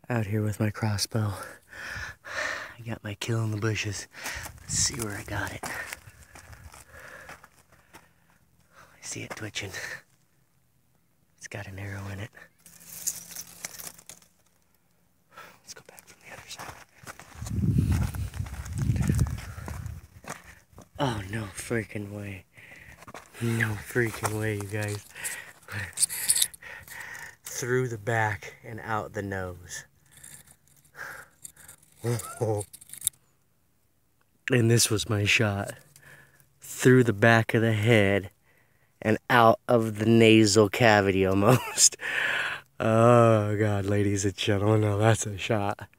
Out here with my crossbow. I got my kill in the bushes. Let's see where I got it. I see it twitching. It's got an arrow in it. Let's go back from the other side. Oh, no freaking way. No freaking way, you guys. Through the back and out the nose. And this was my shot. Through the back of the head and out of the nasal cavity almost. Oh God, ladies and gentlemen, now that's a shot.